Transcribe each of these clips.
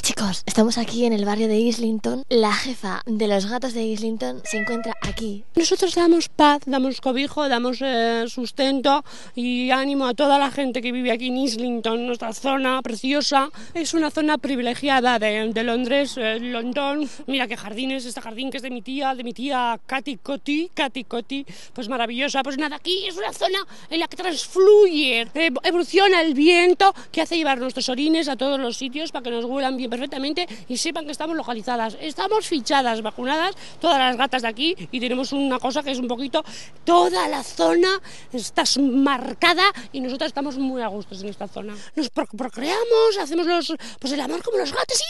Chicos, estamos aquí en el barrio de Islington. La jefa de los gatos de Islington se encuentra aquí. Nosotros damos paz, damos cobijo, damos sustento y ánimo a toda la gente que vive aquí en Islington, nuestra zona preciosa. Es una zona privilegiada de Londres, London. Mira qué jardines, este jardín que es de mi tía Katy Cotty, pues maravillosa. Pues nada, aquí es una zona en la que transfluye, evoluciona el viento que hace llevar nuestros orines a todos los sitios para que nos huelan bien perfectamente y sepan que estamos localizadas. Estamos fichadas, vacunadas, todas las gatas de aquí, y tenemos una cosa que es un poquito, toda la zona está marcada y nosotras estamos muy a gusto en esta zona. Nos procreamos, hacemos pues el amor como los gatos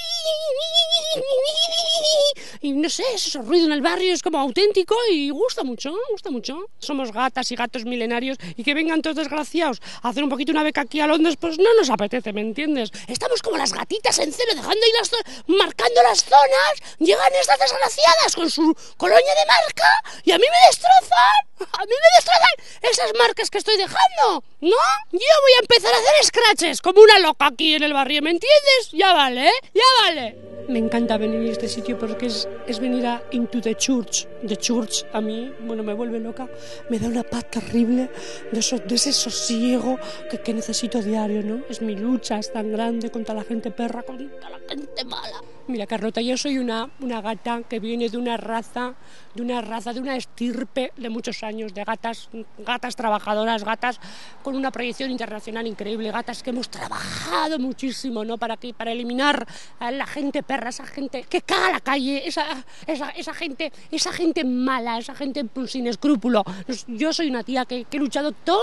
y no sé, ese ruido en el barrio es como auténtico y gusta mucho. Somos gatas y gatos milenarios, y que vengan todos desgraciados a hacer un poquito una beca aquí a Londres, pues no nos apetece, ¿me entiendes? Estamos como las gatitas en celo, dejando ahí marcando las zonas. Llegan estas desgraciadas con su colonia de marca y a mí me destrozan esas marcas que estoy dejando, ¿no? Yo voy a empezar a hacer scratches como una loca aquí en el barrio, ¿me entiendes? Ya vale, ¿eh? Ya vale. Me encanta venir a este sitio porque es venir a into the church. The church a mí, bueno, me vuelve loca, me da una paz terrible de ese sosiego que necesito diario, ¿no? Es mi lucha, es tan grande contra la gente perra, contra la gente mala. Mira, Carlota, yo soy una gata que viene de una raza, de una estirpe de muchos años, de gatas trabajadoras, gatas con una proyección internacional increíble, gatas que hemos trabajado muchísimo, ¿no? Para eliminar a la gente perra, esa gente que caga la calle, esa gente mala, esa gente sin escrúpulo. Yo soy una tía que he luchado toda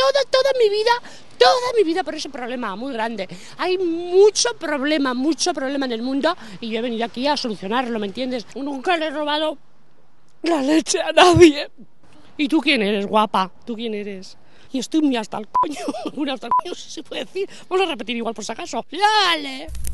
mi vida por ese problema muy grande. Hay mucho problema en el mundo y yo he venido aquí a solucionarlo, ¿me entiendes? Nunca le he robado la leche a nadie. ¿Y tú quién eres, guapa? ¿Tú quién eres? Y estoy muy hasta el coño, si se puede decir. Vamos a repetir igual por si acaso. ¡Dale!